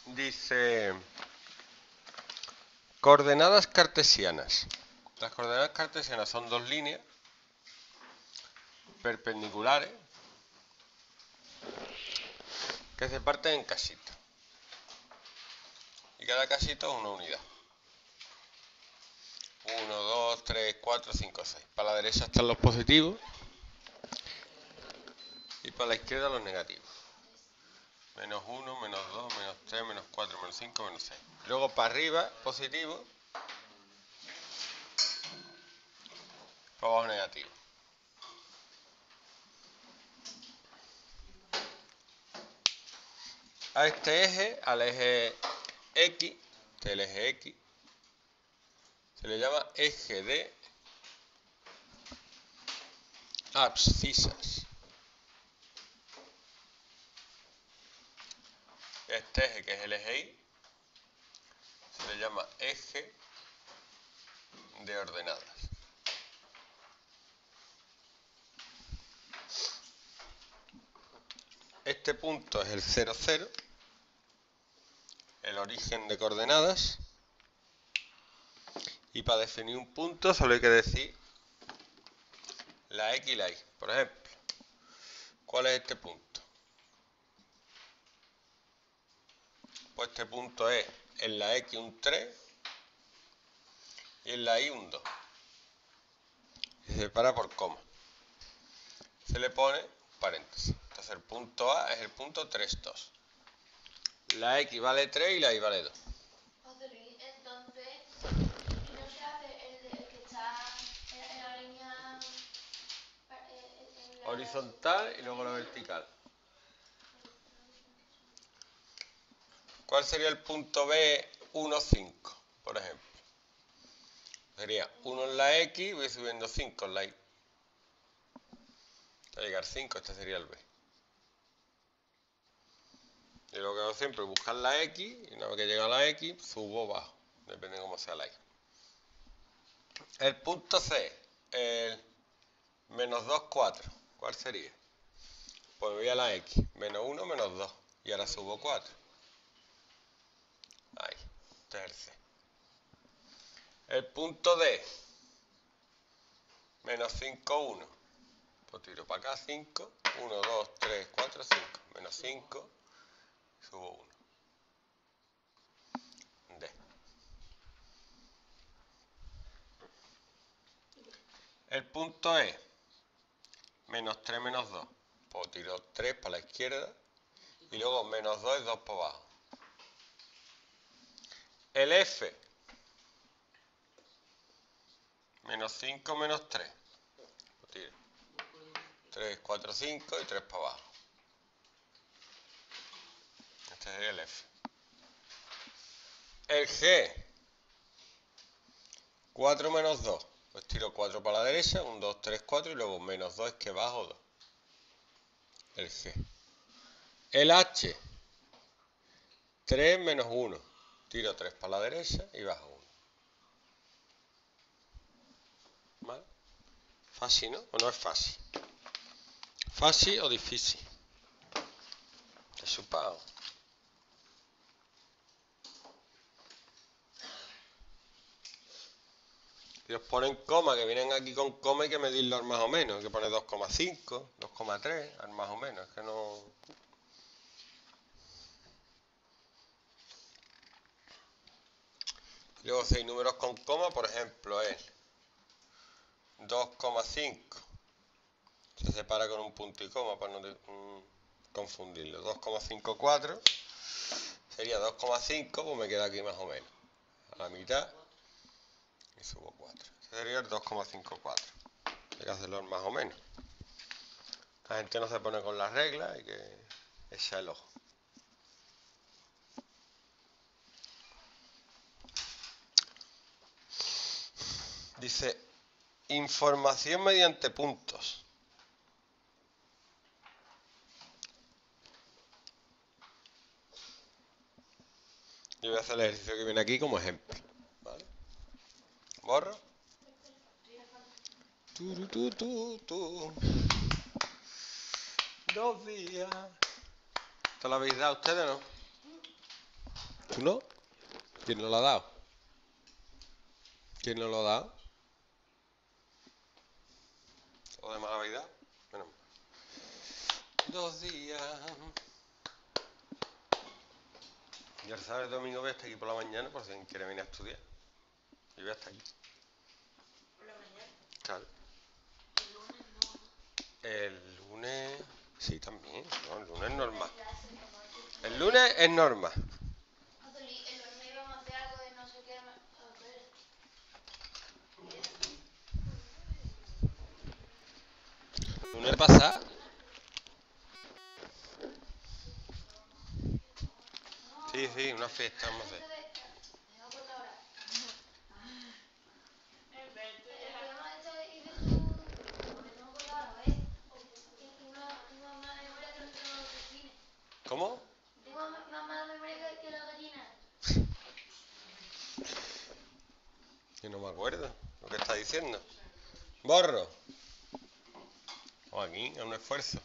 Dice coordenadas cartesianas. Las coordenadas cartesianas son dos líneas perpendiculares que se parten en casitos. Y cada casito es una unidad. 1, 2, 3, 4, 5, 6. Para la derecha están los positivos y para la izquierda los negativos. Menos 1, menos 2, menos 3, menos 4, menos 5, menos 6. Luego para arriba, positivo, para abajo negativo. A este eje, al eje X, el eje X, se le llama eje de abscisas. Este eje, que es el eje Y, se le llama eje de ordenadas. Este punto es el 0, 0, el origen de coordenadas. Y para definir un punto solo hay que decir la X y la Y. Por ejemplo, ¿cuál es este punto? Pues este punto es en la X un 3 y en la Y un 2. Y se separa por coma. Se le pone paréntesis. Entonces el punto A es el punto 3, 2. La X vale 3 y la Y vale 2. Entonces, ¿no se hace el que está en la línea Horizontal y luego la vertical? ¿Cuál sería el punto B 1, 5, por ejemplo? Sería 1 en la X y voy subiendo 5 en la Y. Hasta llegar 5, este sería el B. Yo lo que hago siempre es buscar la X y una vez que llega a la X, subo o bajo, depende de cómo sea la Y. El punto C, el menos 2, 4, ¿cuál sería? Pues voy a la X, menos 1, menos 2, y ahora subo 4. Ahí, este es el C. El punto D, menos 5, 1. Pues tiro para acá 5, 1, 2, 3, 4, 5. Menos 5, subo 1. D. El punto E, menos 3, menos 2. Pues tiro 3 para la izquierda y luego menos 2 es 2 para abajo. El F, menos 5, menos 3. Pues tiro 3, 4, 5 y 3 para abajo. Este sería el F. El G, 4 menos 2. Pues tiro 4 para la derecha, 1, 2, 3, 4 y luego menos 2 es que bajo 2. El G. El H, 3 menos 1. Tiro 3 para la derecha y bajo 1. ¿Vale? Fácil, ¿no? ¿O no es fácil? ¿Fácil o difícil? Es supado. Y os ponen coma, que vienen aquí con coma, hay que medirlo al más o menos. Hay que poner 2,5, 2,3 al más o menos. Es que no... Luego si hay números con coma, por ejemplo, es 2,5. Se separa con un punto y coma para no confundirlo. 2,54 sería 2,5, pues me queda aquí más o menos. A la mitad y subo 4. Ese sería el 2,54. Hay que hacerlo más o menos. La gente no se pone con las reglas, hay que echar el ojo. Dice, información mediante puntos. Yo voy a hacer el ejercicio que viene aquí como ejemplo. ¿Vale? ¿Borro? Tu. 2 días. ¿Esto lo habéis dado ustedes o no? ¿Tú no? ¿Quién no lo ha dado? ¿Quién no lo ha dado? ¿O de mala vida? Bueno. 2 días. Y el sábado y domingo voy a estar aquí por la mañana por si alguien quiere venir a estudiar. Y voy a estar aquí. ¿Por la mañana? Claro. El lunes no, ¿no? El lunes... Sí, también. No, el lunes es normal. Clase, como aquí. El lunes es normal. José Luis, el lunes íbamos a hacer algo de no sé qué. El lunes pasado. Sí, sí, una fiesta vamos a hacer. Me voy a cortar ahora. El programa de esto y de tu... Porque tengo que cortar ahora, ¿ves? Tengo más memoria que los delfines. ¿Cómo? Tengo más memoria que las gallinas. Yo no me acuerdo lo que está diciendo. Borro. Aquí, es un esfuerzo.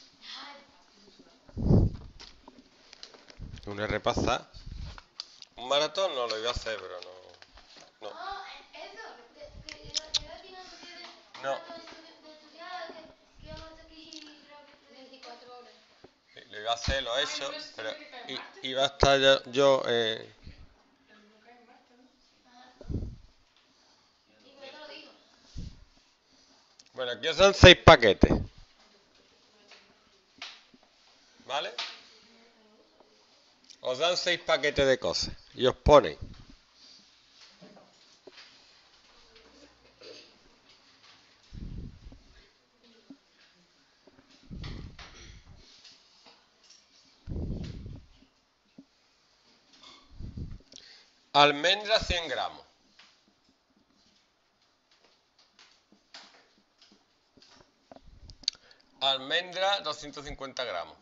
Una repasada. Un maratón no lo iba a hacer, pero no. Oh, eso. Que iba aquí no sé qué de... No. De estudiar, que íbamos a estar aquí creo que 24 horas. Lo iba a hacer, lo he hecho, pero iba a estar yo Y por eso lo digo. Bueno, aquí os dan 6 paquetes. ¿Vale? Os dan 6 paquetes de cosas. Y os ponen almendra 100 gramos. Almendra 250 gramos.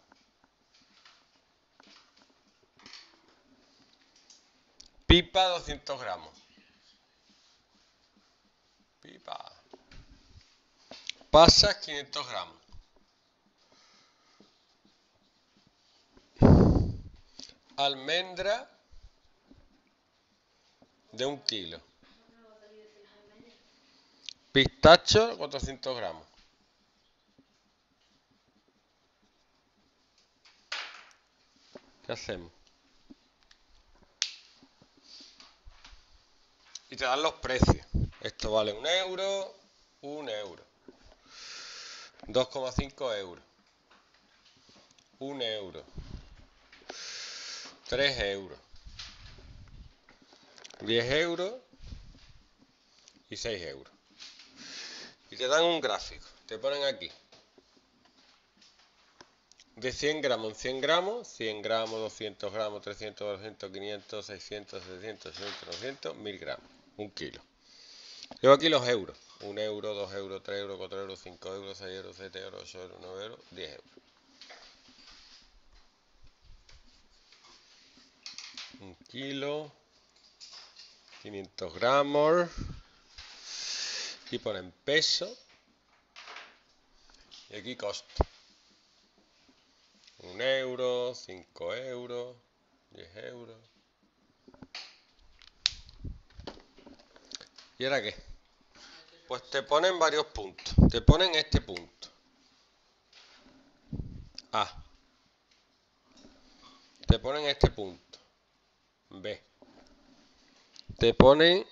Pipa 200 gramos. Pipa. Pasas 500 gramos. Almendra de 1 kilo. Pistacho 400 gramos. ¿Qué hacemos? Y te dan los precios. Esto vale 1 euro, 1 euro. 2,5 euros. 1 euro. 3 euros. 10 euros y 6 euros. Y te dan un gráfico. Te ponen aquí. De 100 gramos en 100 gramos, 100 gramos, 200 gramos, 300, 200, 500, 600, 700, 800, 900, 1000 gramos. 1 kilo. Luego aquí los euros. 1 euro, 2 euros, 3 euros, 4 euros, 5 euros, 6 euros, 7 euros, 8 euros, 9 euros, 10 euros. 1 kilo. 500 gramos. Aquí ponen peso. Y aquí costo. 1 euro, 5 euros, 10 euros. ¿Y ahora qué? Pues te ponen varios puntos. Te ponen este punto. A. Te ponen este punto. B. Te ponen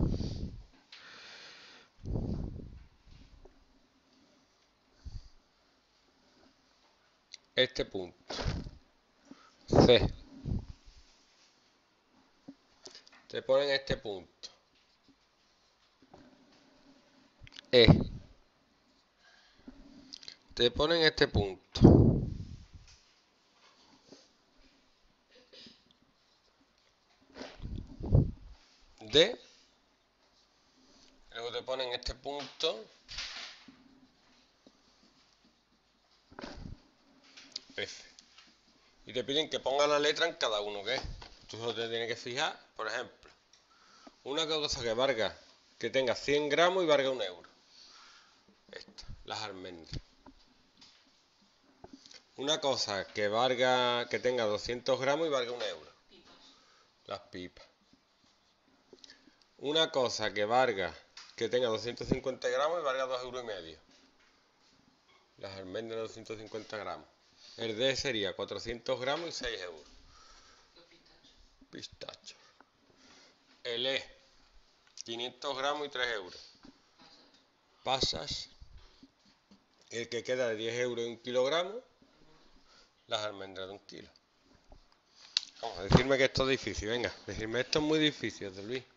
este punto. C. Te ponen este punto. E. Te ponen este punto. D. Luego te ponen este punto. F. Y te piden que pongas la letra en cada uno que es. Tú solo te tienes que fijar, por ejemplo, una cosa que valga, que tenga 100 gramos y valga 1 euro. Esta, las almendras. Una cosa que valga, que tenga 200 gramos y valga 1 euro. las pipas. Una cosa que tenga 250 gramos y valga 2,5 €. Las almendras 250 gramos. El D sería 400 gramos y 6 €. Pistachos. El E, 500 gramos y 3 €. Pasas. El que queda de 10 € y 1 kilogramo. Las almendras de 1 kilo. Vamos a decirme que esto es difícil, venga, decirme esto es muy difícil, de Luis.